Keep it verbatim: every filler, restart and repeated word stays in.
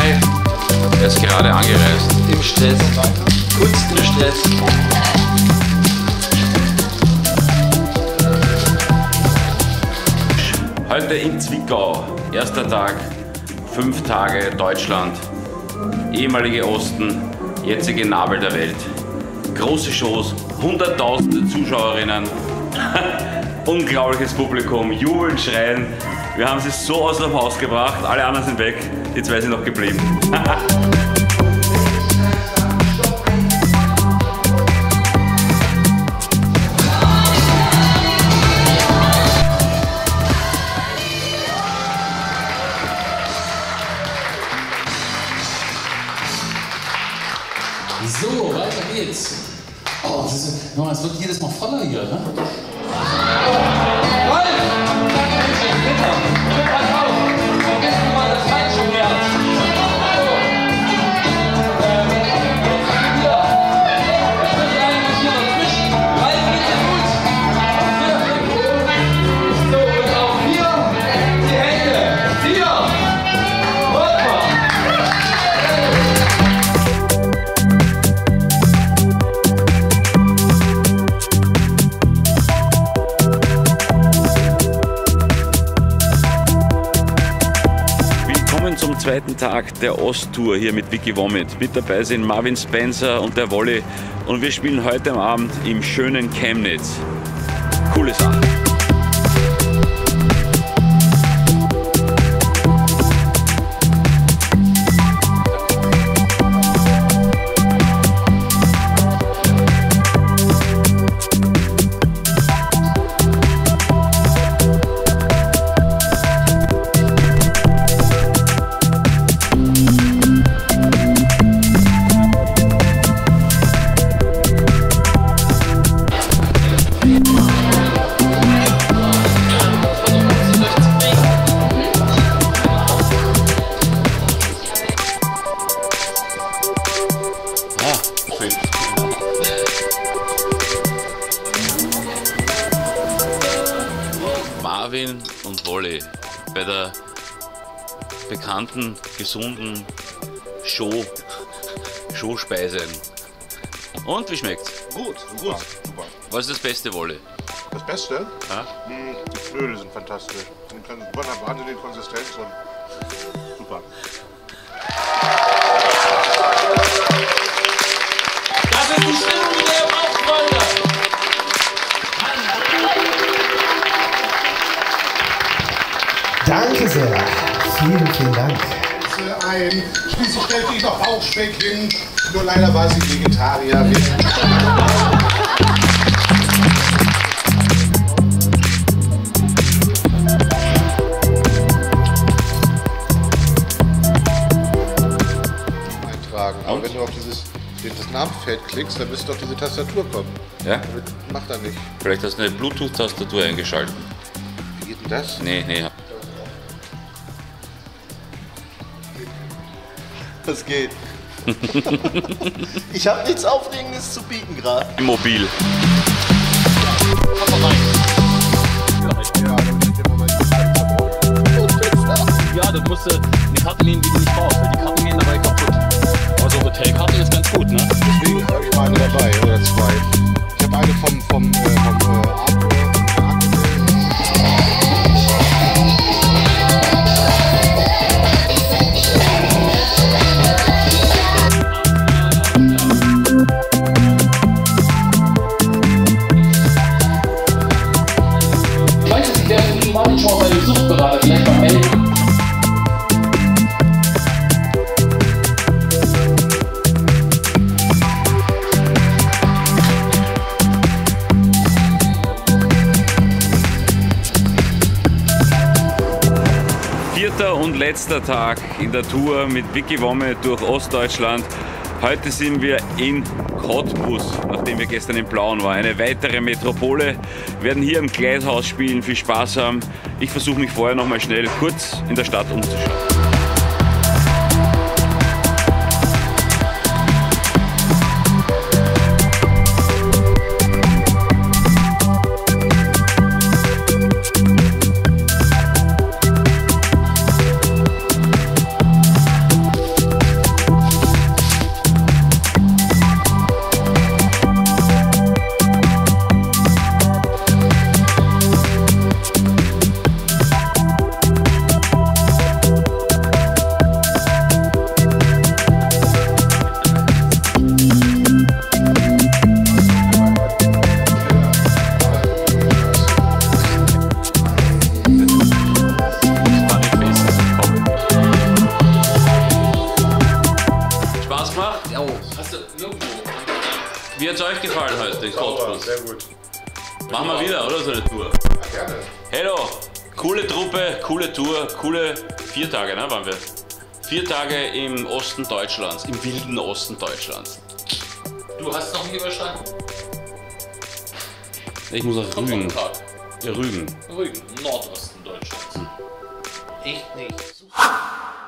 dabei. Er ist gerade angereist. Im Stress. Kurz im Stress. Heute in Zwickau. Erster Tag. Fünf Tage Deutschland. Ehemalige Osten. Jetzige Nabel der Welt. Große Shows. Hunderttausende Zuschauerinnen. Unglaubliches Publikum. Jubeln, schreien. Wir haben sie so aus dem Haus gebracht. Alle anderen sind weg. Die zwei sind noch geblieben. So, weiter geht's. Oh, das ist, no, es wird jedes Mal voller hier, ne? Zum zweiten Tag der Osttour hier mit Vicky Vomit. Mit dabei sind Marvin Spencer und der Wolli und wir spielen heute am Abend im schönen Chemnitz. Coole Sache. Marvin und Wolli bei der bekannten, gesunden Show, Showspeisen. Und wie schmeckt's? Gut, gut, super. Was ist das Beste, Wolli? Das Beste? Ja? Die Knödel sind fantastisch. Die können wahnsinnige Konsistenz und super. Das ist die Stimmung, die ihr braucht, Freunde! Danke sehr. Vielen, vielen Dank. Ein, schließlich stellte ich noch Bauchspeck hin, nur leider war sie Vegetarierin. Eintragen. Aber Und? wenn du auf dieses das Namenfeld klickst, dann müsste doch diese Tastatur kommen. Ja? Damit macht er nicht. Vielleicht hast du eine Bluetooth-Tastatur eingeschaltet. Wie geht denn das? Nee, nee. Das geht. Ich habe nichts Aufregendes zu bieten gerade. Mobil. Ja, du musst eine Karte nehmen, die du nicht brauchst, weil die Karten gehen dabei kaputt. Also Hotelkarte ist ganz gut, ne? Deswegen habe ich mal eine dabei oder zwei. Ich habe eine vom vom äh, vom äh, Ich weiß nicht, wer von Ihnen war nicht schon mal bei dem Suchtberater, vielleicht mal melden. Vierter und letzter Tag in der Tour mit Vicky Vomit durch Ostdeutschland. Heute sind wir in Cottbus, nachdem wir gestern in Plauen waren. Eine weitere Metropole. Wir werden hier im Gleithaus spielen, viel Spaß haben. Ich versuche mich vorher noch mal schnell kurz in der Stadt umzuschauen. hat es euch gefallen heute in Cottbus? Sehr gut. Machen wir wieder, oder so eine Tour? Gerne. Hello, coole Truppe, coole Tour, coole vier Tage, ne, waren wir? Vier Tage im Osten Deutschlands, im wilden Osten Deutschlands. Du hast noch nie überstanden? Ich muss auf Rügen. Tag. Ja, Rügen. Rügen, Nordosten Deutschlands. Echt nicht.